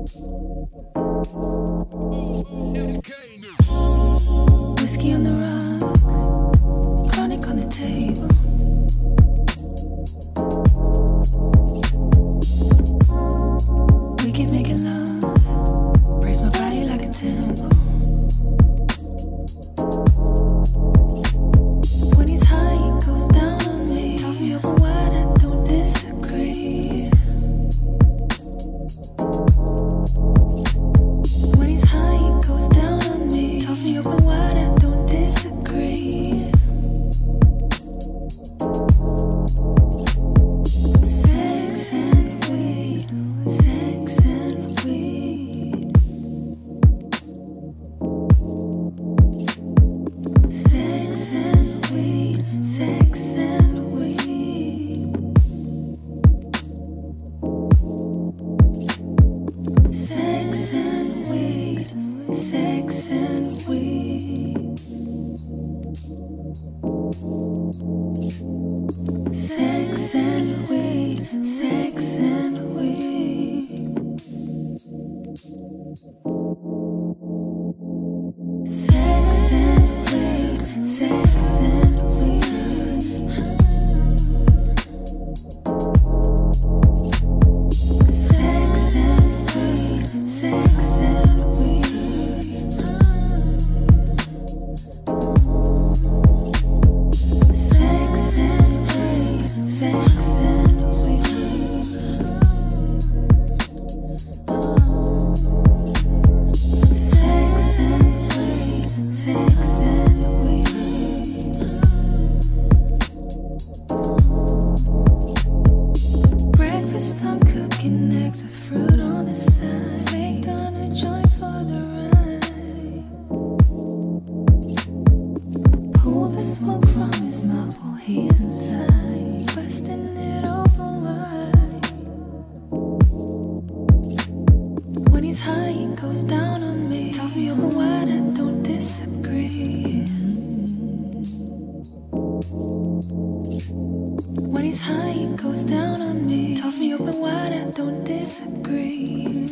Whiskey on the rocks, chronic on the table. We keep making love, praise my body like a temple. When he's high, he goes down on me, tells me open wide, I don't disagree. When he's high, he goes down on me, tells me open wide, I don't disagree. Sex and weed, sex and weed. Sex and weed, sex and weed. Sex and weed, sex and weed. Sex and weed, sex and weed. Sex and weed, sex and weed. Sex and weed, sex and weed. Sex and weed, sex and weed. Sex and weed, sex and weed. Breakfast, I'm cooking eggs with fruit on the side. Baked on a joint for the ride. Pull the smoke from his mouth while he's inside, busting it open wide. When he's high, he goes down on me, tells me open wide, I don't disagree. When he's high, he goes down on me, tells me open wide, I don't disagree.